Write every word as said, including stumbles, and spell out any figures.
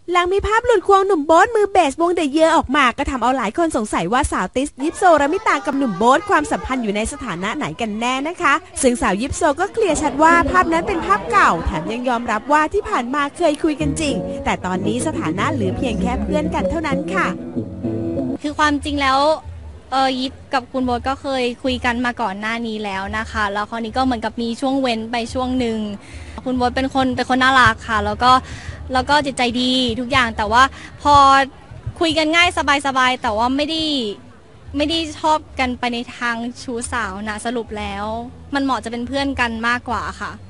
หลังมีภาพหลุดควงหนุ่มโบ๊ทมือเบสวงเดอะเยอร์ออกมาก็ทำเอาหลายคนสงสัยว่าสาวติสยิปโซรามิตากับหนุ่มโบ๊ทความสัมพันธ์อยู่ในสถานะไหนกันแน่นะคะซึ่งสาวยิปโซก็เคลียร์ชัดว่าภาพนั้นเป็นภาพเก่าแถมยังยอมรับว่าที่ผ่านมาเคยคุยกันจริงแต่ตอนนี้สถานะเหลือเพียงแค่เพื่อนกันเท่านั้นค่ะคือความจริงแล้วเออยิปกับคุณโบ๊ทก็เคยคุยกันมาก่อนหน้านี้แล้วนะคะแล้วคราวนี้ก็เหมือนกับมีช่วงเว้นไปช่วงหนึ่งคุณโบ๊ทเป็นคนเป็นคนน่ารักค่ะแล้วก็แล้วก็จิตใจดีทุกอย่างแต่ว่าพอคุยกันง่ายสบายๆแต่ว่าไม่ได้ไม่ได้ชอบกันไปในทางชู้สาวนะสรุปแล้วมันเหมาะจะเป็นเพื่อนกันมากกว่าค่ะ